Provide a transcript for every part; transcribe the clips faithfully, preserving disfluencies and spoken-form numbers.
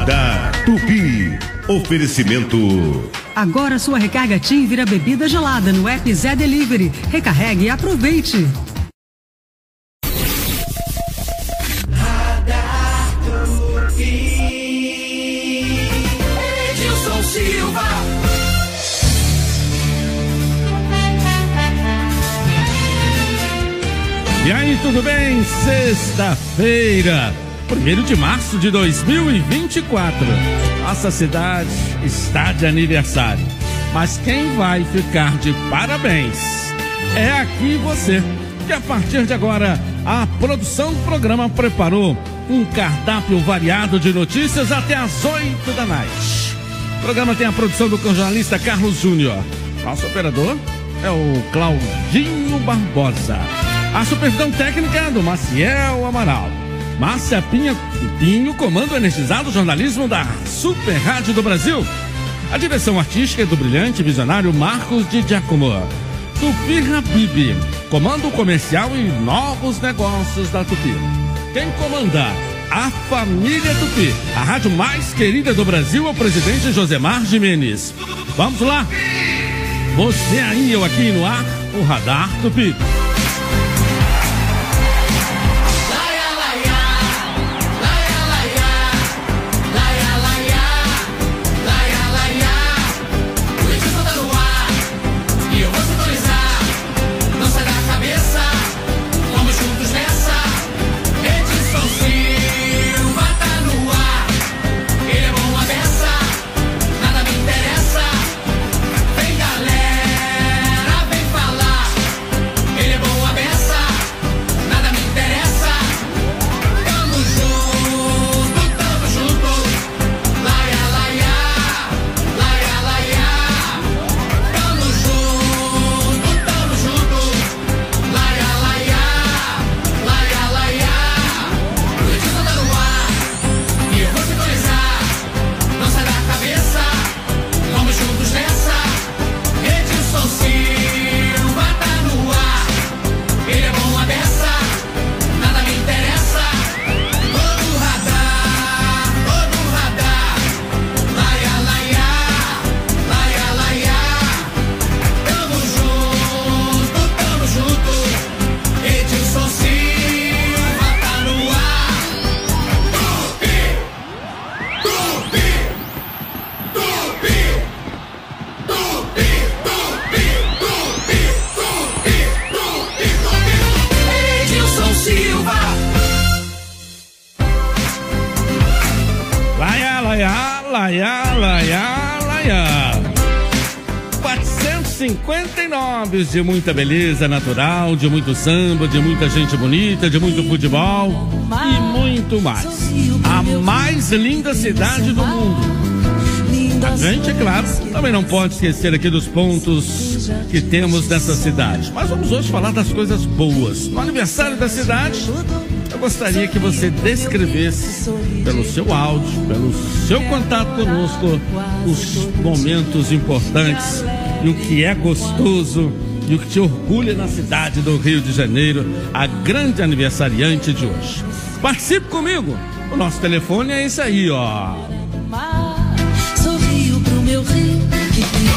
Radar Tupi. Oferecimento. Agora sua recarga TIM vira bebida gelada no app Zé Delivery. Recarregue e aproveite. Radar Tupi. Edilson Silva. E aí, tudo bem? Sexta-feira, primeiro de março de dois mil e vinte e quatro. Nossa cidade está de aniversário. Mas quem vai ficar de parabéns é aqui você. Que a partir de agora, a produção do programa preparou um cardápio variado de notícias até às oito da noite. O programa tem a produção do jornalista Carlos Júnior. Nosso operador é o Claudinho Barbosa. A supervisão técnica é do Maciel Amaral. Márcia Pinha Pinho, comando energizado jornalismo da Super Rádio do Brasil. A direção artística é do brilhante visionário Marcos de Giacomo. Tupi Habib, comando comercial e novos negócios da Tupi. Quem comanda? A família Tupi, a rádio mais querida do Brasil, é o presidente Josemar Gimenez. Vamos lá? Você aí, eu aqui no ar, o Radar Tupi. quatrocentos e cinquenta e nove de muita beleza natural, de muito samba, de muita gente bonita, de muito futebol e muito mais. A mais linda cidade do mundo. A gente, é claro, também não pode esquecer aqui dos pontos que temos nessa cidade. Mas vamos hoje falar das coisas boas. No aniversário da cidade, eu gostaria que você descrevesse, pelo seu áudio, pelo seu contato conosco, os momentos importantes e o que é gostoso e o que te orgulha na cidade do Rio de Janeiro, a grande aniversariante de hoje. Participe comigo. O nosso telefone é esse aí, ó. Sorrio pro meu rio que tem...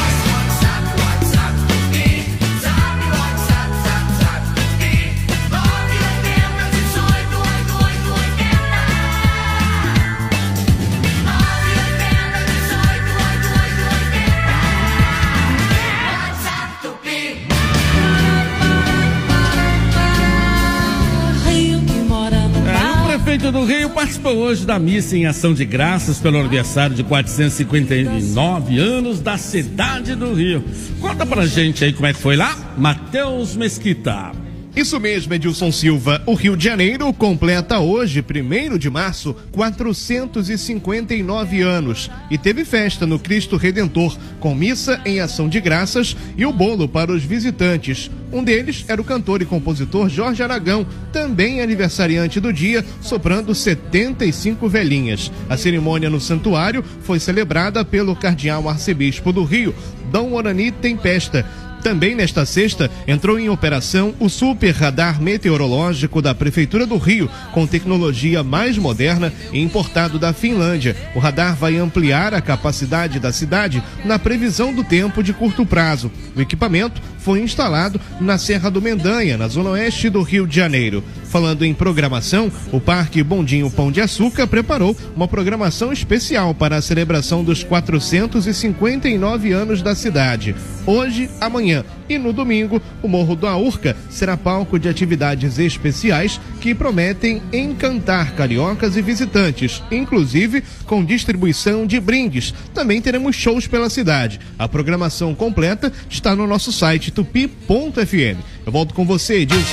O prefeito do Rio participou hoje da missa em ação de graças pelo aniversário de quatrocentos e cinquenta e nove anos da cidade do Rio. Conta pra gente aí como é que foi lá, Matheus Mesquita. Isso mesmo, Edilson Silva. O Rio de Janeiro completa hoje, primeiro de março, quatrocentos e cinquenta e nove anos e teve festa no Cristo Redentor, com missa em ação de graças e o bolo para os visitantes. Um deles era o cantor e compositor Jorge Aragão, também aniversariante do dia, soprando setenta e cinco velhinhas. A cerimônia no santuário foi celebrada pelo cardeal arcebispo do Rio, Dom Orani Tempesta. Também nesta sexta, entrou em operação o Super Radar Meteorológico da Prefeitura do Rio, com tecnologia mais moderna e importado da Finlândia. O radar vai ampliar a capacidade da cidade na previsão do tempo de curto prazo. O equipamento foi instalado na Serra do Mendanha, na zona oeste do Rio de Janeiro. Falando em programação, o Parque Bondinho Pão de Açúcar preparou uma programação especial para a celebração dos quatrocentos e cinquenta e nove anos da cidade. Hoje, amanhã e no domingo, o Morro da Urca será palco de atividades especiais que prometem encantar cariocas e visitantes, inclusive com distribuição de brindes. Também teremos shows pela cidade. A programação completa está no nosso site tupi ponto f m. Eu volto com você, Edilson.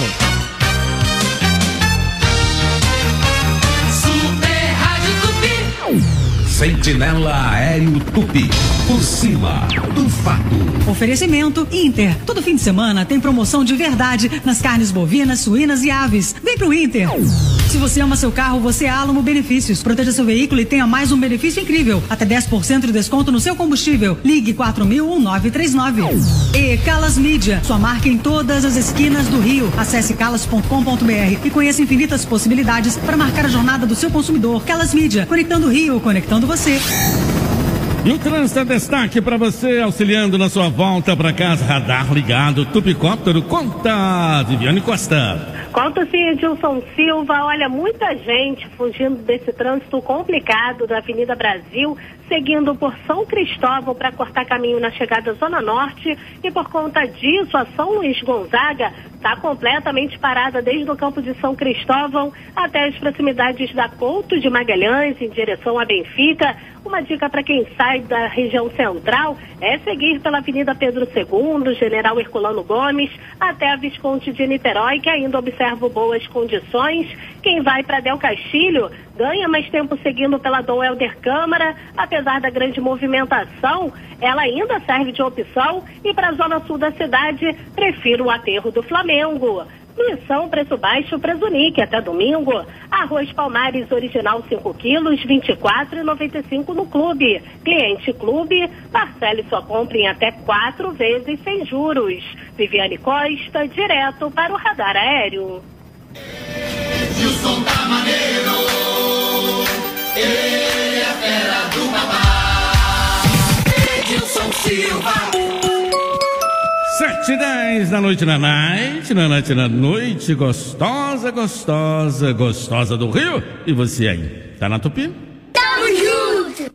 Sentinela Aéreo Tupi, por cima do fato. Oferecimento Inter. Todo fim de semana tem promoção de verdade nas carnes bovinas, suínas e aves. Vem pro Inter. Se você ama seu carro, você é Alamo Benefícios. Proteja seu veículo e tenha mais um benefício incrível. Até dez por cento de desconto no seu combustível. Ligue quatro mil, um nove três nove. E Calas Mídia, sua marca em todas as esquinas do Rio. Acesse calas ponto com ponto b r e conheça infinitas possibilidades para marcar a jornada do seu consumidor. Calas Mídia, conectando o Rio, conectando você. E o trânsito é destaque para você, auxiliando na sua volta para casa. Radar ligado, Tupicóptero. Conta, Viviane Costa. Conta sim, Edilson Silva. Olha, muita gente fugindo desse trânsito complicado da Avenida Brasil, seguindo por São Cristóvão para cortar caminho na chegada à Zona Norte, e por conta disso a São Luís Gonzaga está completamente parada desde o campo de São Cristóvão até as proximidades da Couto de Magalhães, em direção a Benfica. Uma dica para quem sai da região central é seguir pela Avenida Pedro segundo, General Herculano Gomes, até a Visconde de Niterói, que ainda observa boas condições. Quem vai para Del Castilho ganha mais tempo seguindo pela Dom Helder Câmara. Apesar da grande movimentação, ela ainda serve de opção. E para a zona sul da cidade, prefiro o aterro do Flamengo. Missão preço baixo para Zunique até domingo. Arroz Palmares original cinco quilos, vinte e quatro reais e noventa e cinco centavos no clube. Cliente clube, parcele sua compra em até quatro vezes sem juros. Viviane Costa, direto para o Radar Aéreo. Edilson tá maneiro, ele é a fera do babá. Edilson Silva. Sete e dez da noite na night, na night na noite, gostosa, gostosa, gostosa do Rio. E você aí, tá na Tupi? Tamo junto!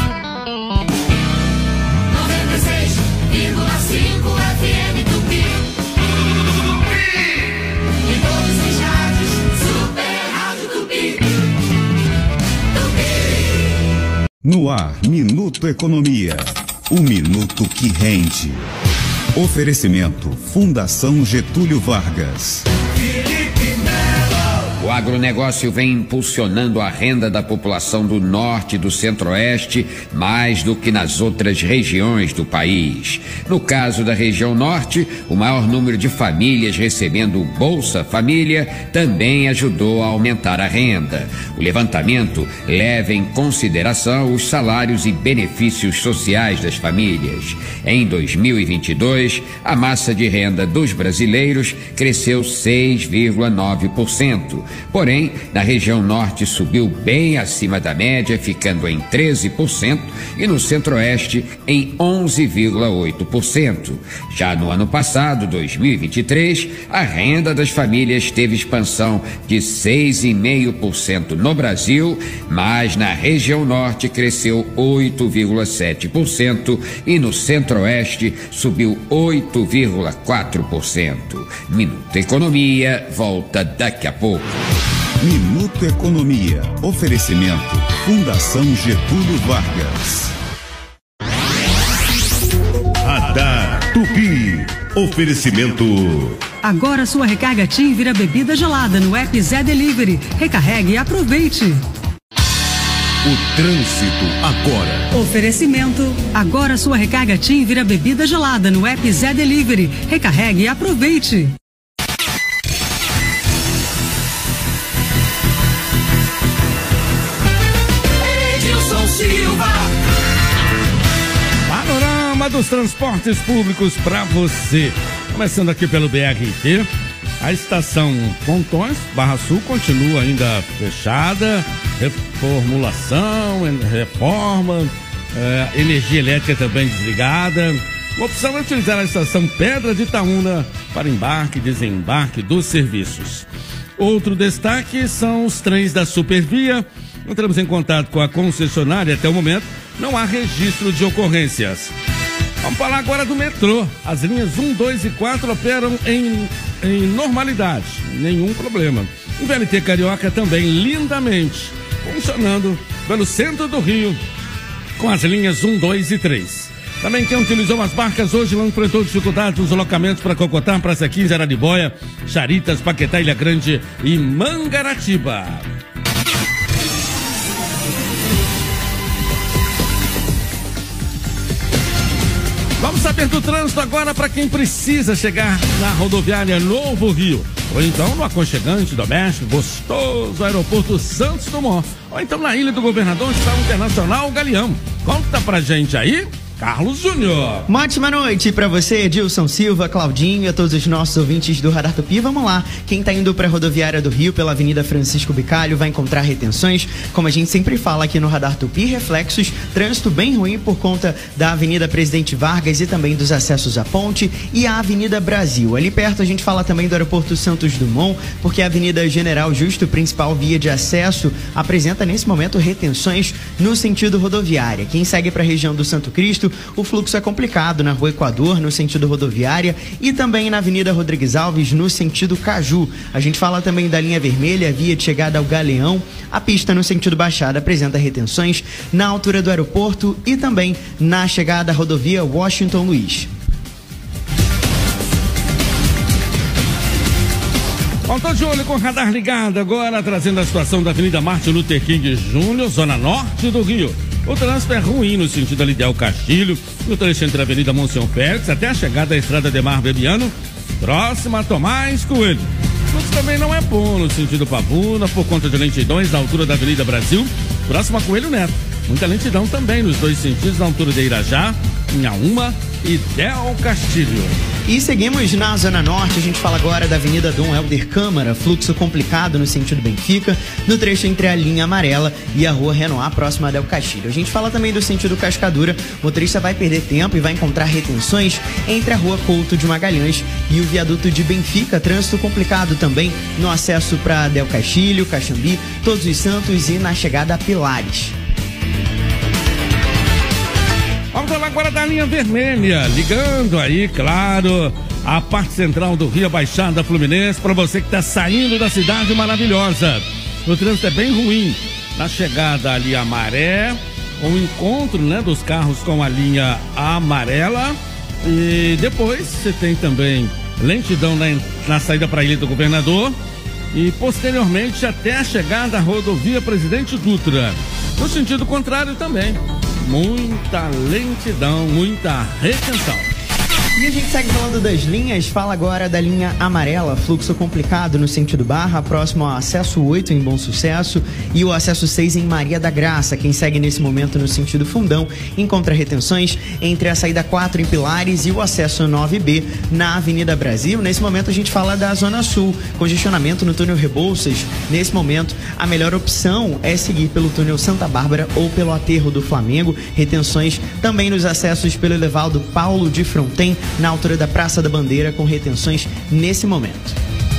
noventa e seis vírgula cinco F M Tupi. Tupi. Em todos os rádios, Super Rádio Tupi. Tupi. No ar, Minuto Economia. O minuto que rende. Oferecimento Fundação Getúlio Vargas. O agronegócio vem impulsionando a renda da população do norte e do centro-oeste mais do que nas outras regiões do país. No caso da região norte, o maior número de famílias recebendo o Bolsa Família também ajudou a aumentar a renda. O levantamento leva em consideração os salários e benefícios sociais das famílias. Em dois mil e vinte e dois, a massa de renda dos brasileiros cresceu seis vírgula nove por cento. Porém, na região norte subiu bem acima da média, ficando em treze por cento, e no centro-oeste em onze vírgula oito por cento. Já no ano passado, dois mil e vinte e três, a renda das famílias teve expansão de seis vírgula cinco por cento no Brasil, mas na região norte cresceu oito vírgula sete por cento e no centro-oeste subiu oito vírgula quatro por cento. Minuto Economia volta daqui a pouco. Minuto Economia. Oferecimento Fundação Getúlio Vargas. Radar Tupi. Oferecimento. Agora sua recarga TIM vira bebida gelada no app Zé Delivery. Recarregue e aproveite. O trânsito agora. Oferecimento. Agora sua recarga TIM vira bebida gelada no app Zé Delivery. Recarregue e aproveite. Edilson Silva. panorama dos transportes públicos para você. Começando aqui pelo B R T, a estação Pontões, Barra Sul, continua ainda fechada, reformulação, reforma, é, energia elétrica também desligada. A opção é utilizar a estação Pedra de Itaúna para embarque e desembarque dos serviços. Outro destaque são os trens da Supervia. Entramos em contato com a concessionária, até o momento não há registro de ocorrências. Vamos falar agora do metrô. As linhas um, dois e quatro operam em, em normalidade, nenhum problema. O V L T Carioca também lindamente, funcionando pelo centro do Rio, com as linhas um, dois e três. Também quem utilizou as barcas hoje não enfrentou dificuldades nos deslocamentos para Cocotá, Praça quinze, Araribóia, Charitas, Paquetá, Ilha Grande e Mangaratiba. Vamos saber do trânsito agora para quem precisa chegar na rodoviária Novo Rio. Ou então no aconchegante, doméstico, gostoso aeroporto Santos Dumont. Ou então na Ilha do Governador, Hospital Internacional Galeão. Conta pra gente aí, Carlos Júnior. Uma ótima noite pra você, Edilson Silva, Claudinho e a todos os nossos ouvintes do Radar Tupi. Vamos lá, quem tá indo pra rodoviária do Rio pela Avenida Francisco Bicalho vai encontrar retenções, como a gente sempre fala aqui no Radar Tupi, reflexos, trânsito bem ruim por conta da Avenida Presidente Vargas e também dos acessos à ponte e a Avenida Brasil. Ali perto a gente fala também do aeroporto Santos Dumont, porque a Avenida General Justo, principal via de acesso, apresenta nesse momento retenções no sentido rodoviária. Quem segue pra região do Santo Cristo, o fluxo é complicado na Rua Equador, no sentido rodoviária, e também na Avenida Rodrigues Alves, no sentido Caju. A gente fala também da linha vermelha, via de chegada ao Galeão. A pista no sentido Baixada apresenta retenções na altura do aeroporto e também na chegada à rodovia Washington Luiz. Bom, tô de olho com o radar ligado agora, trazendo a situação da Avenida Martin Luther King Júnior, zona norte do Rio. O trânsito é ruim no sentido ali de El Castilho, no trecho entre a Avenida Monsenhor Félix até a chegada à Estrada Demar Bebiano, próxima a Tomás Coelho. O fluxo também não é bom no sentido Pavuna, por conta de lentidões na altura da Avenida Brasil, próxima a Coelho Neto. Muita lentidão também nos dois sentidos, na altura de Irajá, Inhaúma e Del Castilho. E seguimos na Zona Norte, a gente fala agora da Avenida Dom Helder Câmara, fluxo complicado no sentido Benfica, no trecho entre a linha amarela e a Rua Renoir, próxima a Del Castilho. A gente fala também do sentido Cascadura, o motorista vai perder tempo e vai encontrar retenções entre a Rua Couto de Magalhães e o viaduto de Benfica, trânsito complicado também no acesso para Del Castilho, Caxambi, Todos os Santos e na chegada a Pilares. Vamos falar agora da linha vermelha, ligando aí, claro, a parte central do Rio, a Baixada Fluminense, para você que está saindo da cidade maravilhosa. O trânsito é bem ruim na chegada ali a Maré, o encontro, né, dos carros com a linha amarela, e depois você tem também lentidão na, na saída para a Ilha do Governador e posteriormente até a chegada à rodovia Presidente Dutra. No sentido contrário também. Muita lentidão, muita retenção. E a gente segue falando das linhas, fala agora da linha amarela, fluxo complicado no sentido Barra, próximo ao acesso oito em Bom Sucesso e o acesso seis em Maria da Graça. Quem segue nesse momento no sentido Fundão encontra retenções entre a saída quatro em Pilares e o acesso nove B na Avenida Brasil. Nesse momento a gente fala da Zona Sul, congestionamento no túnel Rebouças. Nesse momento a melhor opção é seguir pelo túnel Santa Bárbara ou pelo aterro do Flamengo. Retenções também nos acessos pelo elevado Paulo de Fronten, na altura da Praça da Bandeira, com retenções nesse momento.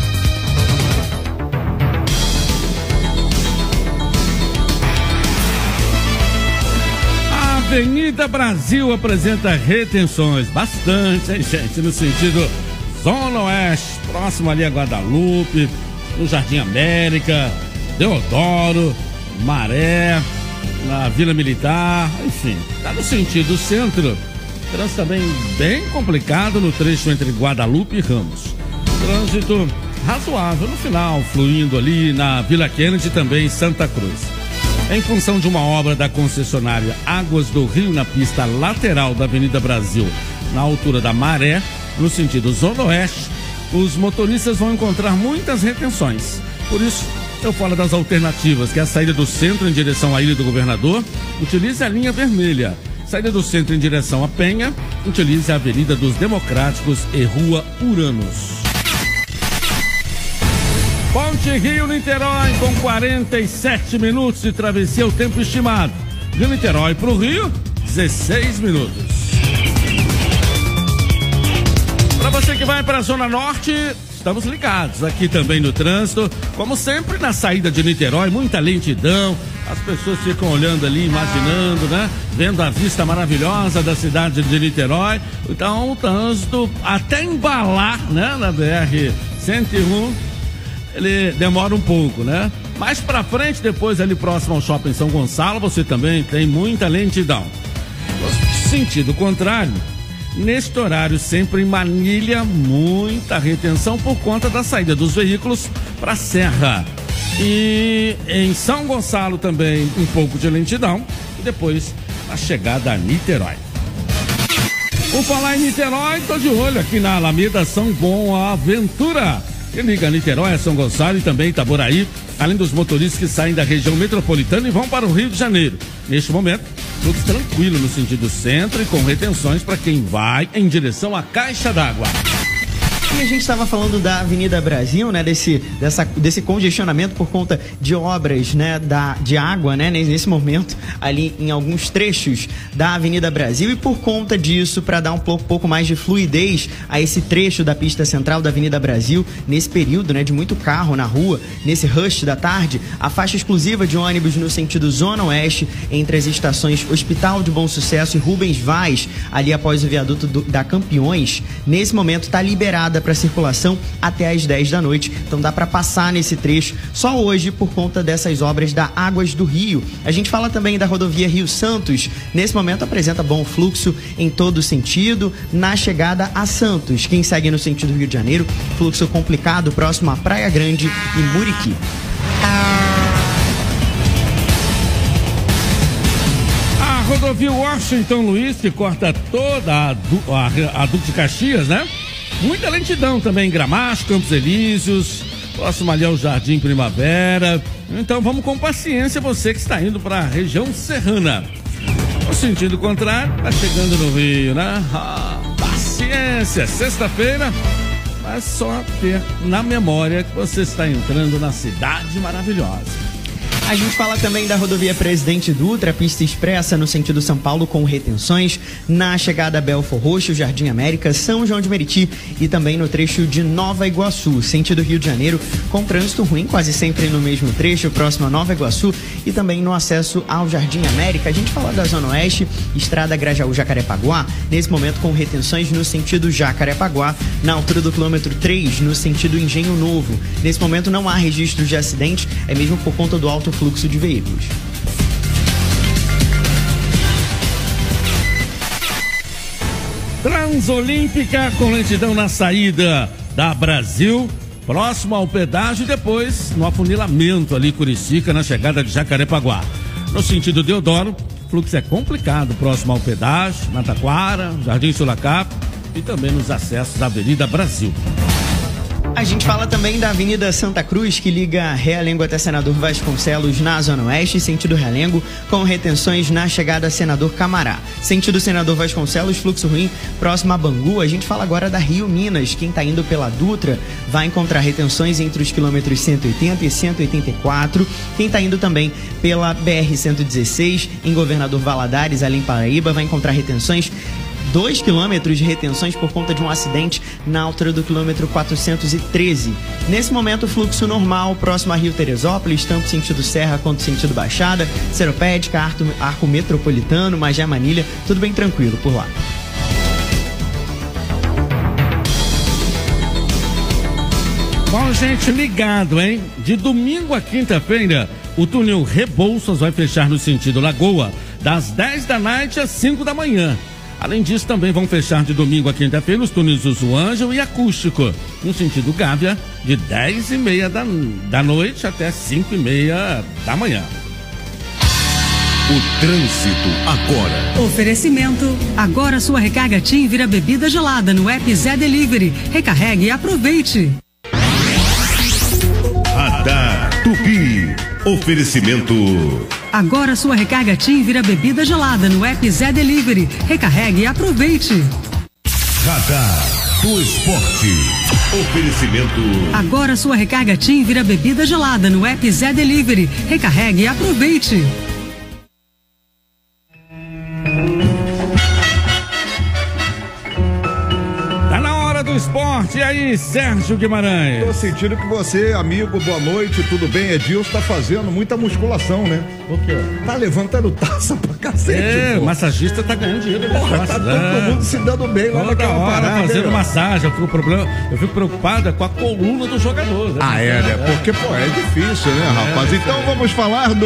A Avenida Brasil apresenta retenções, bastante, hein, gente, no sentido Zona Oeste, próximo ali a Guadalupe, no Jardim América, Deodoro, Maré, na Vila Militar, enfim, tá no sentido centro. Trânsito também bem complicado no trecho entre Guadalupe e Ramos. Trânsito razoável no final, fluindo ali na Vila Kennedy e também Santa Cruz. Em função de uma obra da concessionária Águas do Rio na pista lateral da Avenida Brasil, na altura da Maré, no sentido Zona Oeste, os motoristas vão encontrar muitas retenções. Por isso, eu falo das alternativas, que é a saída do centro em direção à Ilha do Governador. Utilize a linha vermelha. Saída do centro em direção à Penha, utilize a Avenida dos Democráticos e Rua Uranos. Ponte Rio-Niterói com quarenta e sete minutos de travessia, o tempo estimado. De Niterói para o Rio, dezesseis minutos. Para você que vai para a Zona Norte, estamos ligados aqui também no trânsito. Como sempre, na saída de Niterói, muita lentidão. As pessoas ficam olhando ali, imaginando, né? Vendo a vista maravilhosa da cidade de Niterói. Então, o trânsito, até embalar, né? Na B R cento e um, ele demora um pouco, né? Mais pra frente, depois ali próximo ao Shopping São Gonçalo, você também tem muita lentidão. No sentido contrário, neste horário, sempre em Manilha, muita retenção por conta da saída dos veículos para a Serra. E em São Gonçalo também um pouco de lentidão. E depois a chegada a Niterói. Por falar em Niterói, estou de olho aqui na Alameda São Boaventura. Que liga Niterói, São Gonçalo e também Itaboraí, além dos motoristas que saem da região metropolitana e vão para o Rio de Janeiro. Neste momento, tudo tranquilo no sentido centro e com retenções para quem vai em direção à Caixa d'Água. E a gente estava falando da Avenida Brasil, né, desse, dessa, desse congestionamento por conta de obras, né, da, de água, né, nesse momento, ali em alguns trechos da Avenida Brasil, e por conta disso, para dar um pouco, pouco mais de fluidez a esse trecho da pista central da Avenida Brasil, nesse período, né, de muito carro na rua, nesse rush da tarde, a faixa exclusiva de ônibus no sentido Zona Oeste, entre as estações Hospital de Bom Sucesso e Rubens Vaz, ali após o viaduto do, da Campeões, nesse momento está liberada para circulação até às dez da noite. Então dá para passar nesse trecho só hoje por conta dessas obras da Águas do Rio. A gente fala também da rodovia Rio Santos. Nesse momento apresenta bom fluxo em todo sentido na chegada a Santos. Quem segue no sentido Rio de Janeiro, fluxo complicado próximo à Praia Grande e Muriqui. A rodovia Washington Luiz, que corta toda a, du a, a Duque de Caxias, né? Muita lentidão também em Gramacho, Campos Elíseos, próximo ali ao Jardim Primavera. Então vamos com paciência, você que está indo para a região serrana. No sentido contrário, está chegando no Rio, né? Ah, paciência, sexta-feira, mas só ter na memória que você está entrando na cidade maravilhosa. A gente fala também da rodovia Presidente Dutra, pista expressa no sentido São Paulo com retenções na chegada a Belfor Roxo, Jardim América, São João de Meriti e também no trecho de Nova Iguaçu, sentido Rio de Janeiro, com trânsito ruim quase sempre no mesmo trecho, próximo a Nova Iguaçu e também no acesso ao Jardim América. A gente fala da Zona Oeste, Estrada Grajaú-Jacarepaguá, nesse momento com retenções no sentido Jacarepaguá, na altura do quilômetro três, no sentido Engenho Novo. Nesse momento não há registro de acidente, é mesmo por conta do alto fluxo de veículos. Transolímpica com lentidão na saída da Brasil, próximo ao pedágio e depois no afunilamento ali Curicica, na chegada de Jacarepaguá. No sentido Deodoro, fluxo é complicado próximo ao pedágio, na Taquara, Jardim Sulacap e também nos acessos da Avenida Brasil. A gente fala também da Avenida Santa Cruz, que liga Realengo até Senador Vasconcelos na Zona Oeste, sentido Realengo, com retenções na chegada a Senador Camará. Sentido Senador Vasconcelos, fluxo ruim próximo a Bangu. A gente fala agora da Rio Minas. Quem está indo pela Dutra vai encontrar retenções entre os quilômetros cento e oitenta e cento e oitenta e quatro. Quem está indo também pela B R cento e dezesseis, em Governador Valadares, ali em Paraíba, vai encontrar retenções dois quilômetros de retenções por conta de um acidente na altura do quilômetro quatrocentos e treze. Nesse momento, fluxo normal próximo a Rio Teresópolis, tanto sentido Serra quanto sentido Baixada, Seropédica, Arco, Arco Metropolitano, Magé Manilha, tudo bem tranquilo por lá. Bom, gente, ligado, hein? De domingo a quinta-feira, o túnel Rebouças vai fechar no sentido Lagoa, das dez da noite às cinco da manhã. Além disso, também vão fechar de domingo a quinta-feira os túneis Uso Ângelo e Acústico, no sentido Gávea, de dez e meia da, da noite até cinco e meia da manhã. O trânsito agora. Oferecimento. Agora sua recarga TIM vira bebida gelada no app Zé Delivery. Recarregue e aproveite. Radar Tupi. Oferecimento Agora sua recarga TIM vira bebida gelada no app Zé Delivery. Recarregue e aproveite. Radar do Esporte. Oferecimento. Agora sua recarga TIM vira bebida gelada no app Zé Delivery. Recarregue e aproveite. Esporte, e aí, Sérgio Guimarães? Tô sentindo que você, amigo, boa noite, tudo bem? Edilson tá fazendo muita musculação, né? O quê? Tá levantando taça pra cacete. É, o massagista tá ganhando dinheiro. Porra, tá todo mundo se dando bem lá naquela parada. Fazendo massagem, eu fico, problema, eu fico preocupado com a coluna do jogador. Né? Ah, é, né? Porque, pô, é difícil, né, rapaz? É, então vamos falar do...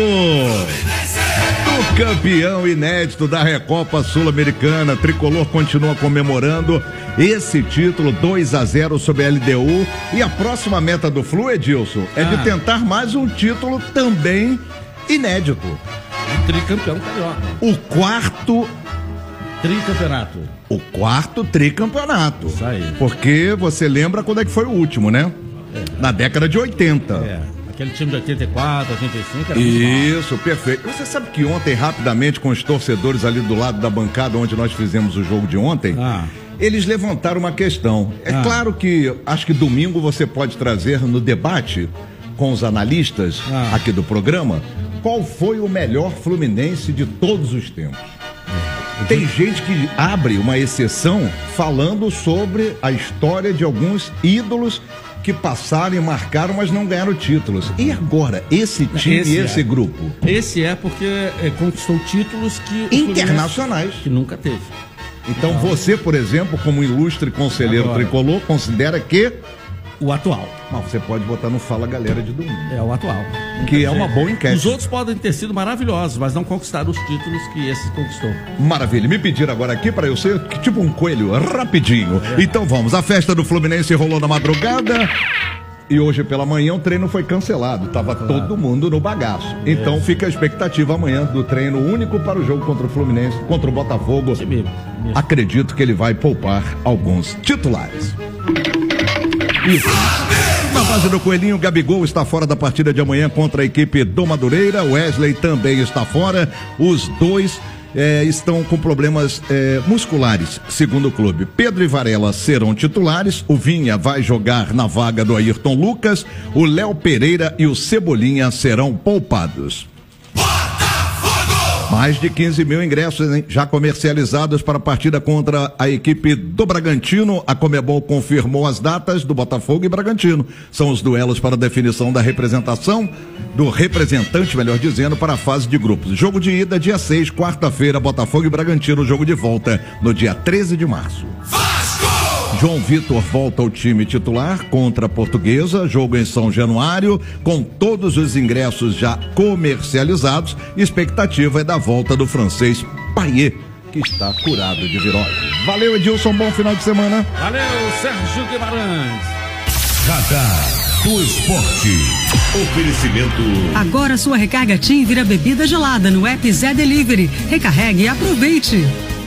do campeão inédito da Recopa Sul-Americana. Tricolor continua comemorando esse título, dois a zero sobre a L D U. E a próxima meta do Flu, Edilson, é ah. de tentar mais um título também inédito. O tricampeão carioca. O quarto tricampeonato. O quarto tricampeonato. Isso aí. Porque você lembra quando é que foi o último, né? É. Na década de oitenta. É. Aquele time de oitenta e quatro, oitenta e cinco era Isso, perfeito. Você sabe que ontem, rapidamente, com os torcedores ali do lado da bancada onde nós fizemos o jogo de ontem, ah. eles levantaram uma questão. É ah. claro que acho que domingo você pode trazer no debate com os analistas ah. aqui do programa qual foi o melhor Fluminense de todos os tempos. É. Tem gente que abre uma exceção falando sobre a história de alguns ídolos que passaram e marcaram, mas não ganharam títulos. E agora, esse time esse e esse é. grupo? Esse é porque é, conquistou títulos que internacionais que nunca teve. Então, então você, por exemplo, como ilustre conselheiro agora, tricolor, considera que o atual. Mas você pode botar no Fala Galera de domingo. É o atual. Que é uma boa enquete. Os outros podem ter sido maravilhosos, mas não conquistaram os títulos que esse conquistou. Maravilha. Me pediram agora aqui para eu ser tipo um coelho, rapidinho. É. Então vamos. A festa do Fluminense rolou na madrugada. E hoje pela manhã o treino foi cancelado. Tava claro. todo mundo no bagaço. É. Então fica a expectativa amanhã do treino único para o jogo contra o Fluminense, contra o Botafogo. Sim, mesmo. Mesmo. Acredito que ele vai poupar alguns titulares. Isso. Na base do Coelhinho, Gabigol está fora da partida de amanhã contra a equipe do Madureira. Wesley também está fora. Os dois é, estão com problemas é, musculares, segundo o clube. Pedro e Varela serão titulares. O Vinha vai jogar na vaga do Ayrton Lucas. O Léo Pereira e o Cebolinha serão poupados. Mais de quinze mil ingressos, hein, já comercializados para a partida contra a equipe do Bragantino. A Conmebol confirmou as datas do Botafogo e Bragantino. São os duelos para a definição da representação, do representante, melhor dizendo, para a fase de grupos. Jogo de ida, dia seis, quarta-feira, Botafogo e Bragantino. Jogo de volta no dia treze de março. João Vitor volta ao time titular contra a Portuguesa, jogo em São Januário, com todos os ingressos já comercializados. Expectativa é da volta do francês Payet, que está curado de virose. Valeu, Edilson, bom final de semana. Valeu, Sérgio Guimarães. Radar do Esporte. Oferecimento. Agora sua recarga TIM vira bebida gelada no app Zé Delivery. Recarregue e aproveite.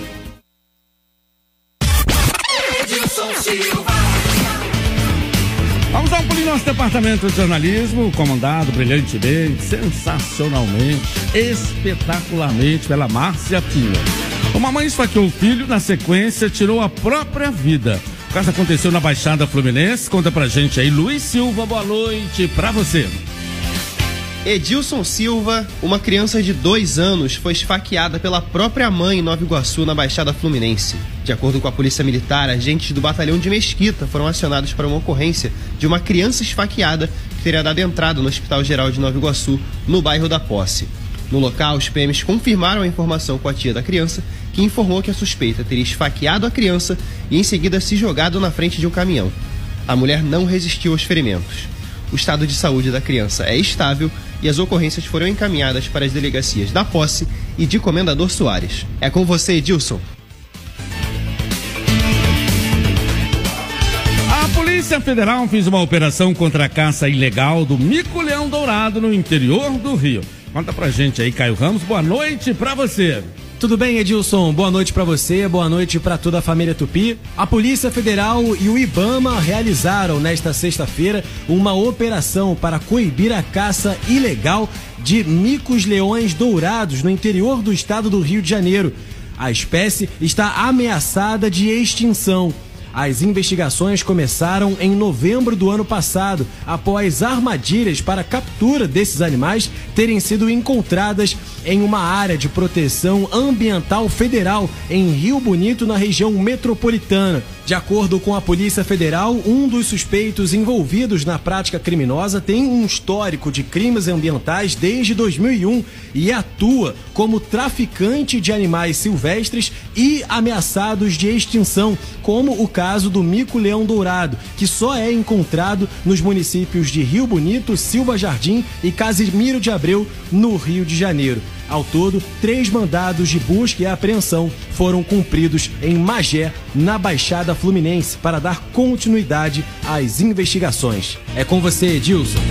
Vamos dar um pulinho no nosso departamento de jornalismo, comandado brilhantemente, sensacionalmente, espetacularmente pela Márcia Pinho. Uma mãe esfaqueou o filho, na sequência tirou a própria vida. O caso aconteceu na Baixada Fluminense. Conta pra gente aí, Luiz Silva, boa noite pra você. Edilson Silva, uma criança de dois anos, foi esfaqueada pela própria mãe em Nova Iguaçu, na Baixada Fluminense. De acordo com a Polícia Militar, agentes do batalhão de Mesquita foram acionados para uma ocorrência de uma criança esfaqueada que teria dado entrada no Hospital Geral de Nova Iguaçu, no bairro da Posse. No local, os P Ms confirmaram a informação com a tia da criança, que informou que a suspeita teria esfaqueado a criança e em seguida se jogado na frente de um caminhão. A mulher não resistiu aos ferimentos. O estado de saúde da criança é estável e as ocorrências foram encaminhadas para as delegacias da Posse e de Comendador Soares. É com você, Edilson. A Polícia Federal fez uma operação contra a caça ilegal do mico-leão dourado no interior do Rio. Conta pra gente aí, Caio Ramos, boa noite pra você. Tudo bem, Edilson? Boa noite para você, boa noite para toda a família Tupi. A Polícia Federal e o IBAMA realizaram nesta sexta-feira uma operação para coibir a caça ilegal de micos-leões dourados no interior do estado do Rio de Janeiro. A espécie está ameaçada de extinção. As investigações começaram em novembro do ano passado, após armadilhas para a captura desses animais terem sido encontradas em uma área de proteção ambiental federal em Rio Bonito, na região metropolitana. De acordo com a Polícia Federal, um dos suspeitos envolvidos na prática criminosa tem um histórico de crimes ambientais desde dois mil e um e atua como traficante de animais silvestres e ameaçados de extinção, como o caso do mico-leão dourado, que só é encontrado nos municípios de Rio Bonito, Silva Jardim e Casimiro de Abreu, no Rio de Janeiro. Ao todo, três mandados de busca e apreensão foram cumpridos em Magé, na Baixada Fluminense, para dar continuidade às investigações. É com você, Edilson.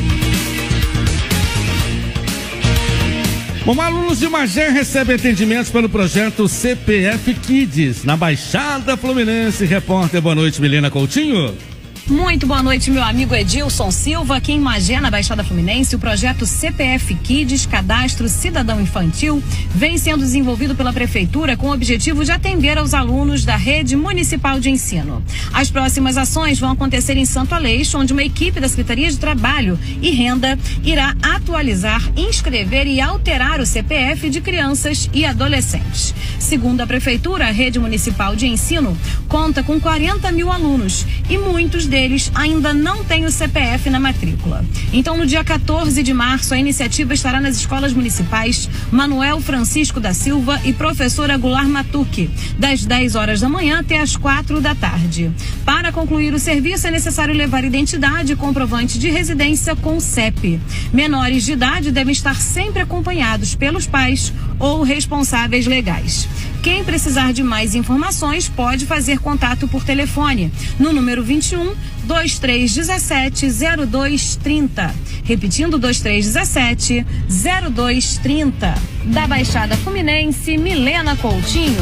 Bom, alunos de Magé recebem atendimentos pelo projeto C P F Kids, na Baixada Fluminense. Repórter, boa noite, Milena Coutinho. Muito boa noite, meu amigo Edilson Silva. Aqui em Magé, na Baixada Fluminense, o projeto C P F Kids, Cadastro Cidadão Infantil, vem sendo desenvolvido pela Prefeitura com o objetivo de atender aos alunos da rede municipal de ensino. As próximas ações vão acontecer em Santo Aleixo, onde uma equipe da Secretaria de Trabalho e Renda irá atualizar, inscrever e alterar o C P F de crianças e adolescentes. Segundo a Prefeitura, a rede municipal de ensino conta com quarenta mil alunos e muitos deles Eles ainda não têm o C P F na matrícula. Então, no dia quatorze de março, a iniciativa estará nas escolas municipais Manuel Francisco da Silva e Professora Goulart Matuque, das dez horas da manhã até as quatro da tarde. Para concluir o serviço, é necessário levar identidade e comprovante de residência com C E P. Menores de idade devem estar sempre acompanhados pelos pais ou responsáveis legais. Quem precisar de mais informações pode fazer contato por telefone no número vinte e um, vinte e três dezessete, zero dois trinta. Repetindo, vinte e três dezessete, zero dois trinta. Da Baixada Fluminense, Milena Coutinho.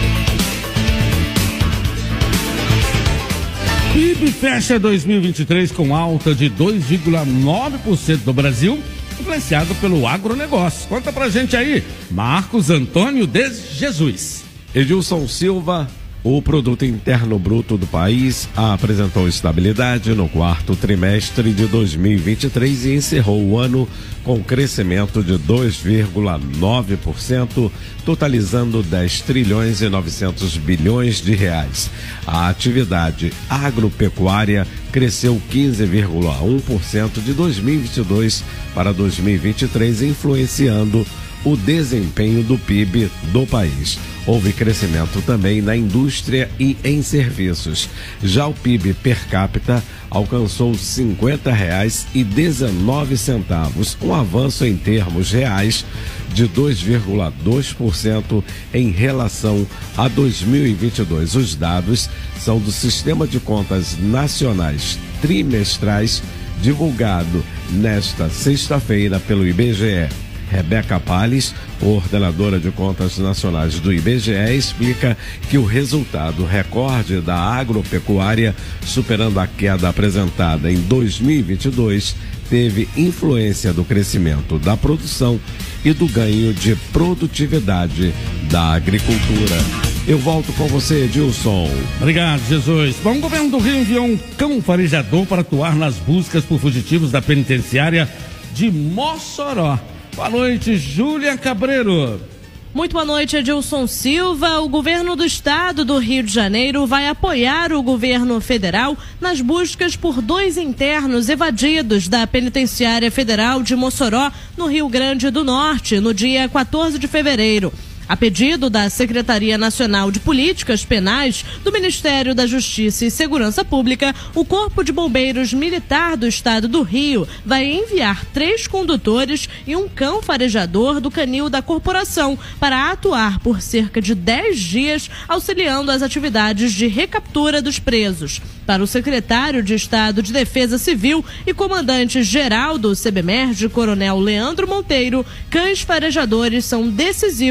P I B fecha dois mil e vinte e três com alta de dois vírgula nove por cento do Brasil, influenciado pelo agronegócio. Conta pra gente aí, Marcos Antônio de Jesus. Edilson Silva, o produto interno bruto do país apresentou estabilidade no quarto trimestre de dois mil e vinte e três e encerrou o ano com crescimento de dois vírgula nove por cento, totalizando dez trilhões e novecentos bilhões de reais. A atividade agropecuária cresceu quinze vírgula um por cento de dois mil e vinte e dois para dois mil e vinte e três, influenciando o desempenho do P I B do país. Houve crescimento também na indústria e em serviços. Já o P I B per capita alcançou cinquenta reais e dezenove centavos, um avanço em termos reais de dois vírgula dois por cento em relação a dois mil e vinte e dois. Os dados são do Sistema de Contas Nacionais Trimestrais, divulgado nesta sexta-feira pelo I B G E. Rebeca Palles, coordenadora de contas nacionais do I B G E, explica que o resultado recorde da agropecuária, superando a queda apresentada em dois mil e vinte e dois, teve influência do crescimento da produção e do ganho de produtividade da agricultura. Eu volto com você, Edilson. Obrigado, Jesus. Bom, o governo do Rio enviou um cão farejador para atuar nas buscas por fugitivos da penitenciária de Mossoró. Boa noite, Júlia Cabreiro. Muito boa noite, Edilson Silva. O governo do estado do Rio de Janeiro vai apoiar o governo federal nas buscas por dois internos evadidos da penitenciária federal de Mossoró, no Rio Grande do Norte, no dia quatorze de fevereiro. A pedido da Secretaria Nacional de Políticas Penais do Ministério da Justiça e Segurança Pública, o Corpo de Bombeiros Militar do Estado do Rio vai enviar três condutores e um cão farejador do canil da corporação para atuar por cerca de dez dias, auxiliando as atividades de recaptura dos presos. Para o secretário de Estado de Defesa Civil e comandante-geral do CEBMERG, Coronel Leandro Monteiro, cães farejadores são decisivos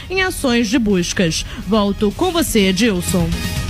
em ações de buscas. Volto com você, Edilson.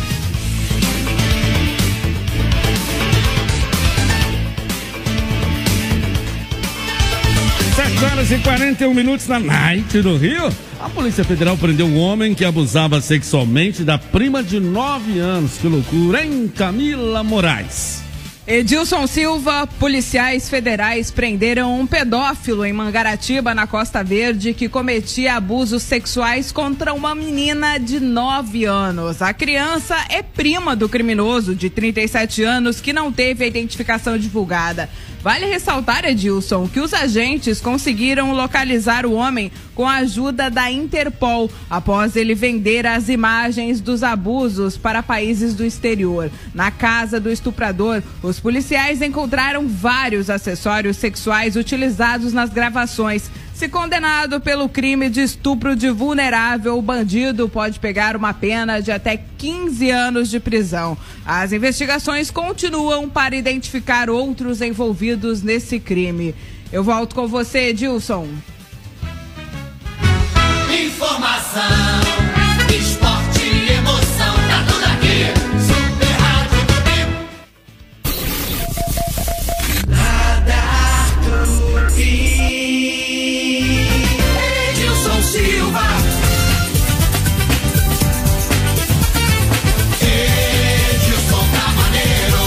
sete horas e quarenta e um minutos na Night do Rio. A Polícia Federal prendeu um homem que abusava sexualmente da prima de nove anos. Que loucura, hein, Camila Moraes? Edilson Silva, policiais federais prenderam um pedófilo em Mangaratiba, na Costa Verde, que cometia abusos sexuais contra uma menina de nove anos. A criança é prima do criminoso, de trinta e sete anos, que não teve a identificação divulgada. Vale ressaltar, Edilson, que os agentes conseguiram localizar o homem com a ajuda da Interpol, após ele vender as imagens dos abusos para países do exterior. Na casa do estuprador, os policiais encontraram vários acessórios sexuais utilizados nas gravações. Se condenado pelo crime de estupro de vulnerável, o bandido pode pegar uma pena de até quinze anos de prisão. As investigações continuam para identificar outros envolvidos nesse crime. Eu volto com você, Edilson. Informação, esporte e emoção, tá tudo aqui. Super Rádio Tupi. Radar Tupi. Edilson Silva. Edilson tá maneiro.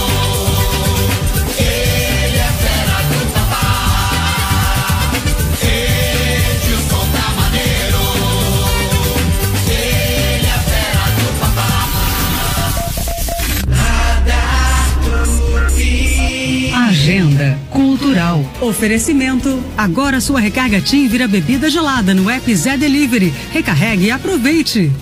Ele é fera do papá. Edilson tá maneiro. Ele é fera do papá. Radar Tupi. Agenda Cultural. Oferecimento. Agora sua recarga TIM vira bebida gelada no app Zé Delivery. Recarregue e aproveite.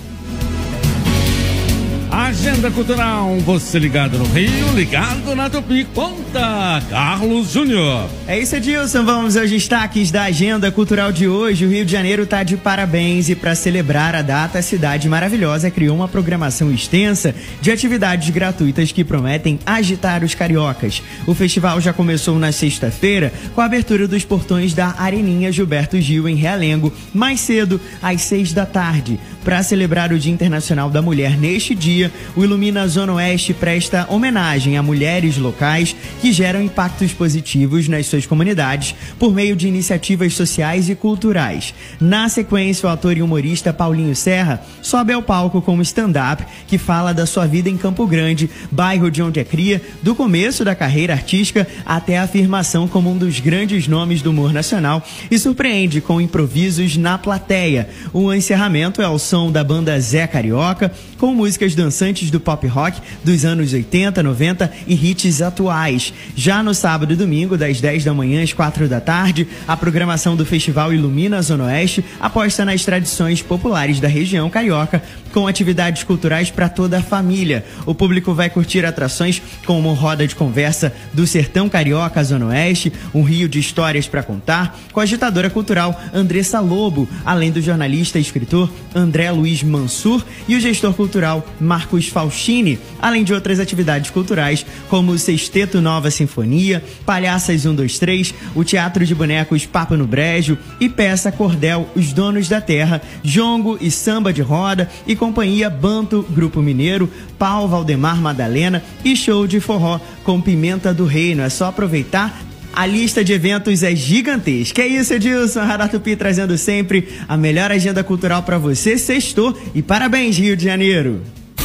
Agenda Cultural, você ligado no Rio, ligado na Tupi. Conta, Carlos Júnior. É isso, Edilson. Vamos aos destaques da Agenda Cultural de hoje. O Rio de Janeiro está de parabéns e para celebrar a data, a cidade maravilhosa criou uma programação extensa de atividades gratuitas que prometem agitar os cariocas. O festival já começou na sexta-feira com a abertura dos portões da Areninha Gilberto Gil em Realengo, mais cedo, às seis da tarde. Para celebrar o Dia Internacional da Mulher neste dia, o Ilumina Zona Oeste presta homenagem a mulheres locais que geram impactos positivos nas suas comunidades por meio de iniciativas sociais e culturais. Na sequência, o ator e humorista Paulinho Serra sobe ao palco com um stand-up que fala da sua vida em Campo Grande, bairro de onde é cria, do começo da carreira artística até a afirmação como um dos grandes nomes do humor nacional, e surpreende com improvisos na plateia. O encerramento é ao som da banda Zé Carioca, com músicas dançantes do pop rock dos anos oitenta, noventa e hits atuais. Já no sábado e domingo, das dez da manhã às quatro da tarde, a programação do Festival Ilumina Zona Oeste aposta nas tradições populares da região carioca, com atividades culturais para toda a família. O público vai curtir atrações como roda de conversa do Sertão Carioca Zona Oeste, um rio de histórias para contar, com a agitadora cultural Andressa Lobo, além do jornalista e escritor André Luiz Mansur e o gestor cultural Marcos Faustini, além de outras atividades culturais como o Sexteto Nova Sinfonia, Palhaças um dois três, o Teatro de Bonecos Papo no Brejo e peça Cordel Os Donos da Terra, jongo e samba de roda e companhia Banto, Grupo Mineiro, Pau Valdemar Madalena e show de forró com Pimenta do Reino. É só aproveitar. A lista de eventos é gigantesca. É isso, Edilson. Radar Tupi trazendo sempre a melhor agenda cultural para você. Sextou e parabéns, Rio de Janeiro.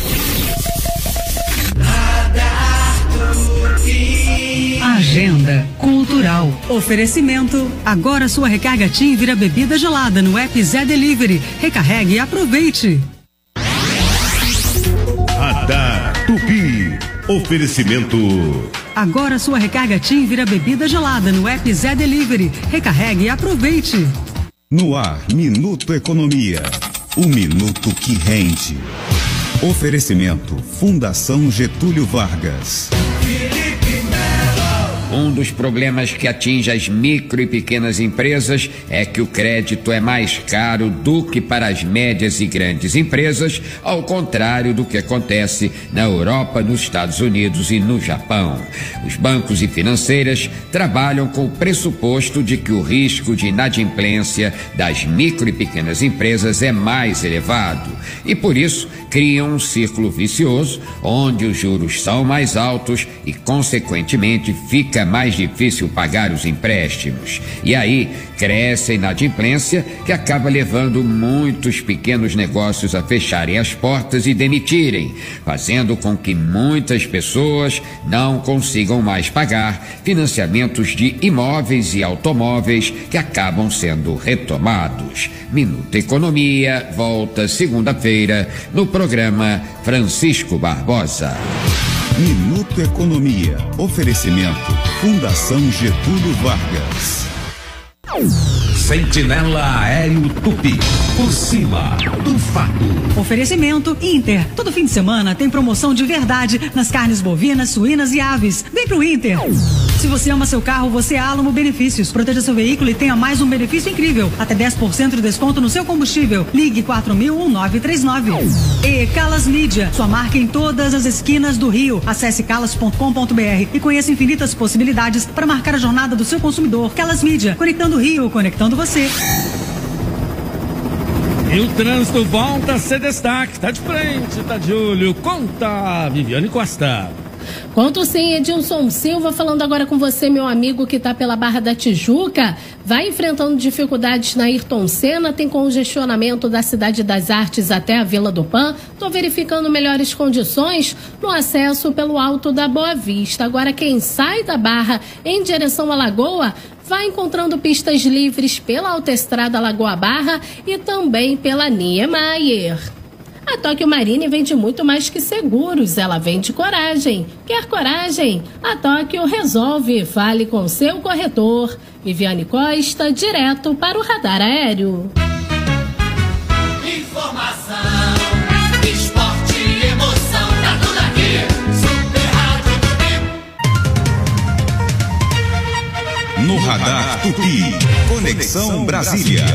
Agenda Cultural. Oferecimento. Agora sua recarga TIM vira bebida gelada no app Zé Delivery. Recarregue e aproveite. Radar Tupi. Oferecimento. Agora sua recarga TIM vira bebida gelada no app Zé Delivery. Recarregue e aproveite. No ar, Minuto Economia. O minuto que rende. Oferecimento. Fundação Getúlio Vargas. Um dos problemas que atinge as micro e pequenas empresas é que o crédito é mais caro do que para as médias e grandes empresas, ao contrário do que acontece na Europa, nos Estados Unidos e no Japão. Os bancos e financeiras trabalham com o pressuposto de que o risco de inadimplência das micro e pequenas empresas é mais elevado e, por isso, criam um círculo vicioso onde os juros são mais altos e, consequentemente, fica mais difícil pagar os empréstimos. E aí cresce a inadimplência, que acaba levando muitos pequenos negócios a fecharem as portas e demitirem, fazendo com que muitas pessoas não consigam mais pagar financiamentos de imóveis e automóveis que acabam sendo retomados. Minuto Economia volta segunda-feira no programa Francisco Barbosa. Minuto Economia. Oferecimento Fundação Getúlio Vargas. Sentinela Aéreo Tupi. Por cima do fato. Oferecimento Inter. Todo fim de semana tem promoção de verdade nas carnes bovinas, suínas e aves. Vem pro Inter. Se você ama seu carro, você é Alamo Benefícios. Proteja seu veículo e tenha mais um benefício incrível. Até dez por cento de desconto no seu combustível. Ligue quatro mil, um nove três nove. E Calas Mídia. Sua marca em todas as esquinas do Rio. Acesse calas ponto com ponto br e conheça infinitas possibilidades para marcar a jornada do seu consumidor. Calas Mídia. Conectando o Rio, conectando você. E o trânsito volta a ser destaque. Tá de frente, tá de olho. Conta, Viviane Costa. Conto sim, Edilson Silva, falando agora com você, meu amigo que está pela Barra da Tijuca. Vai enfrentando dificuldades na Ayrton Senna, tem congestionamento da Cidade das Artes até a Vila do Pan. Estou verificando melhores condições no acesso pelo Alto da Boa Vista. Agora, quem sai da Barra em direção à Lagoa, vai encontrando pistas livres pela Autoestrada Lagoa Barra e também pela Niemeyer. A Tóquio Marine vende muito mais que seguros, ela vende coragem. Quer coragem? A Tóquio resolve. Fale com seu corretor. Viviane Costa, direto para o Radar Aéreo. Informação, esporte e emoção, tá tudo aqui. Super Rádio Tupi. No Radar Tupi. Conexão Brasília.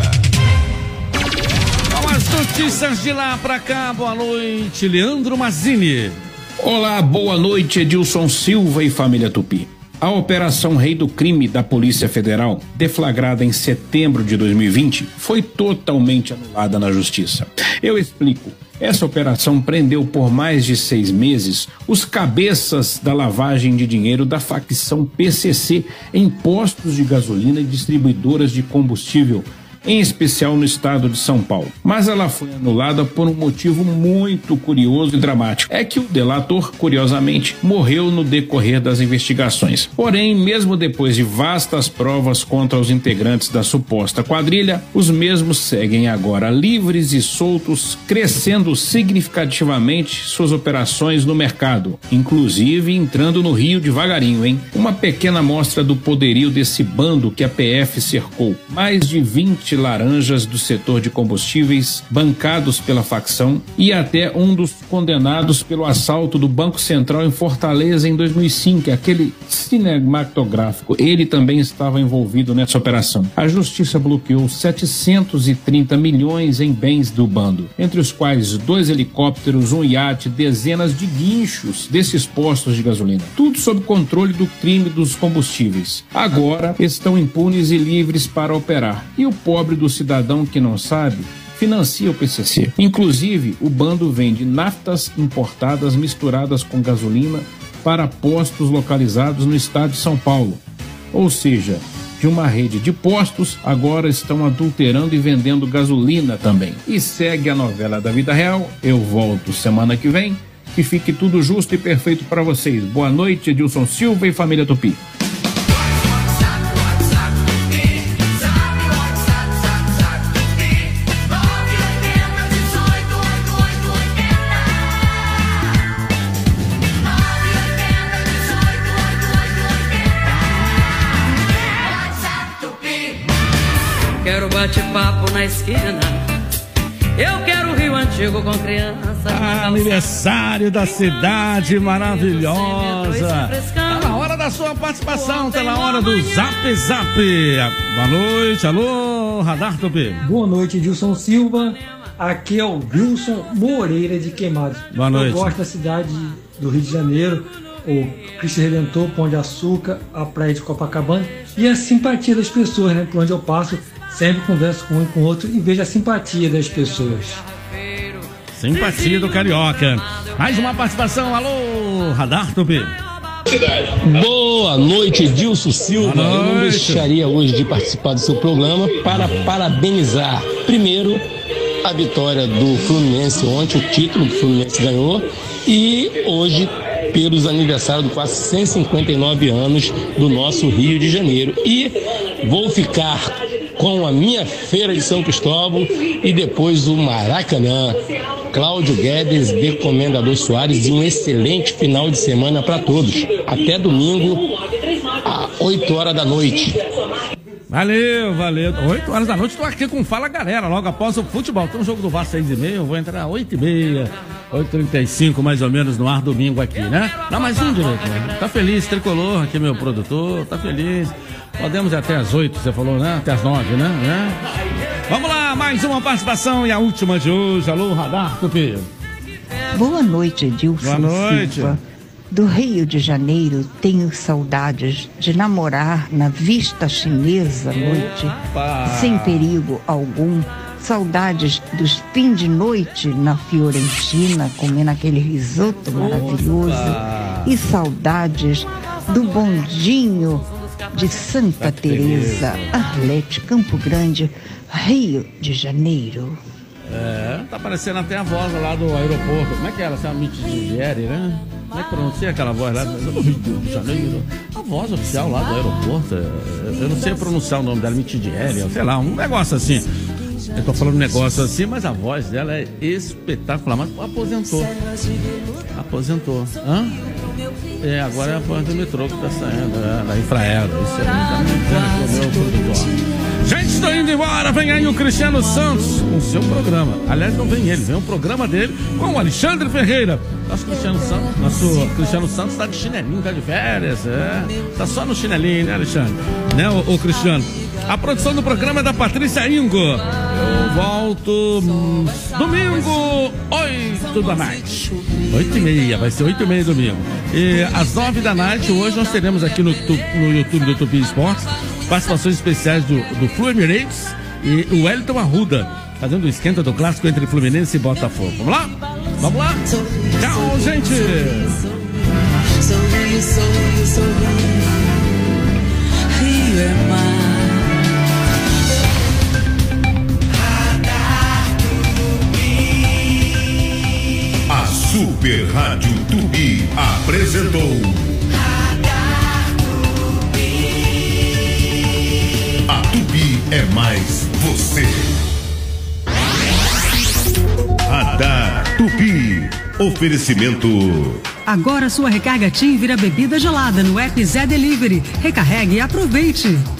As notícias de lá pra cá, boa noite, Leandro Mazzini. Olá, boa noite, Edilson Silva e família Tupi. A Operação Rei do Crime da Polícia Federal, deflagrada em setembro de dois mil e vinte, foi totalmente anulada na Justiça. Eu explico. Essa operação prendeu por mais de seis meses os cabeças da lavagem de dinheiro da facção P C C em postos de gasolina e distribuidoras de combustível, em especial no estado de São Paulo. Mas ela foi anulada por um motivo muito curioso e dramático. É que o delator, curiosamente, morreu no decorrer das investigações. Porém, mesmo depois de vastas provas contra os integrantes da suposta quadrilha, os mesmos seguem agora livres e soltos, crescendo significativamente suas operações no mercado, inclusive entrando no Rio devagarinho, hein? Uma pequena amostra do poderio desse bando que a P F cercou. Mais de vinte laranjas do setor de combustíveis bancados pela facção e até um dos condenados pelo assalto do Banco Central em Fortaleza em dois mil e cinco, aquele cinematográfico. Ele também estava envolvido nessa operação. A justiça bloqueou setecentos e trinta milhões em bens do bando, entre os quais dois helicópteros, um iate, dezenas de guinchos desses postos de gasolina. Tudo sob controle do crime dos combustíveis. Agora estão impunes e livres para operar. E o pobre do cidadão que não sabe financia o P C C. Inclusive, o bando vende naftas importadas misturadas com gasolina para postos localizados no estado de São Paulo. Ou seja, de uma rede de postos, agora estão adulterando e vendendo gasolina também. E segue a novela da vida real. Eu volto semana que vem. Que fique tudo justo e perfeito para vocês. Boa noite, Edilson Silva e família Tupi. Quero bate-papo na esquina. Eu quero o Rio Antigo com criança. Ah, aniversário da cidade maravilhosa. Tá na hora da a sua participação, tá na hora do Zap Zap. Boa noite, alô, Radar Tupi. Boa noite, Edilson Silva. Aqui é o Wilson Moreira de Queimados. Boa noite. Eu gosto da cidade do Rio de Janeiro, o Cristo Redentor, Pão de Açúcar, a praia de Copacabana e a simpatia das pessoas, né? Por onde eu passo, sempre converso com um e com o outro e vejo a simpatia das pessoas. Simpatia do Carioca. Mais uma participação, alô, Radar Tupi. Boa noite, Edilson Silva. Boa noite. Eu não deixaria hoje de participar do seu programa para parabenizar, primeiro, a vitória do Fluminense ontem, o título que o Fluminense ganhou, e hoje pelos aniversários do quase cento e cinquenta e nove anos do nosso Rio de Janeiro. E vou ficar com a minha feira de São Cristóvão e depois o Maracanã. Cláudio Guedes, de Comendador Soares, e um excelente final de semana para todos. Até domingo, às oito horas da noite. Valeu, valeu. oito horas da noite, estou aqui com Fala Galera, logo após o futebol. Tem um jogo do Vasco seis e meia, eu vou entrar às oito e meia, oito e trinta e cinco mais ou menos no ar domingo aqui, né? Não, mais um direito, né? Tá feliz, Tricolor, aqui meu produtor, tá feliz. Podemos ir até às oito, você falou, né? Até às nove, né? né? Vamos lá, mais uma participação e a última de hoje. Alô, Radar Tupi. Boa noite, Edilson Boa noite. Silva. Do Rio de Janeiro, tenho saudades de namorar na vista chinesa à noite, Opa. sem perigo algum. Saudades dos fins de noite na Fiorentina, comendo aquele risoto maravilhoso. Opa. E saudades do bondinho de Santa Teresa, Arlete, Campo Grande, Rio de Janeiro. É, tá aparecendo até a voz lá do aeroporto. Como é que era? Essa Mitidieri, né? Como é que pronuncia aquela voz lá do Rio de Janeiro? A voz oficial lá do aeroporto. Eu não sei pronunciar o nome dela, Mitidieri, sei lá, um negócio assim. Eu tô falando um negócio assim, mas a voz dela é espetacular. Mas aposentou. Aposentou. Hã? É, agora é a voz do metrô que tá saindo, é, da Infraero. Isso é muito produtor. Gente, estou indo embora. Vem aí o Cristiano Santos com o seu programa. Aliás, não vem ele, vem o programa dele com o Alexandre Ferreira. Nosso Cristiano Santos, nosso Cristiano Santos tá de chinelinho, tá de férias, é. Tá só no chinelinho, né, Alexandre? Né, o, o Cristiano? A produção do programa é da Patrícia Ingo. Eu volto hum, domingo, oito da noite. Oito e meia, vai ser oito e meia domingo. E às nove da noite, hoje nós teremos aqui no, no YouTube do Tupi Esportes participações especiais do, do Flu Emirates e o Wellington Arruda, fazendo o esquenta do clássico entre Fluminense e Botafogo. Vamos lá? Vamos lá? Tchau, gente! Sorri, sorri, sorri. Rio é mar. A Super Rádio Tupi apresentou A Tupi é mais você. Radar Tupi. Oferecimento. Agora sua recarga TIM vira bebida gelada no app Zé Delivery. Recarregue e aproveite.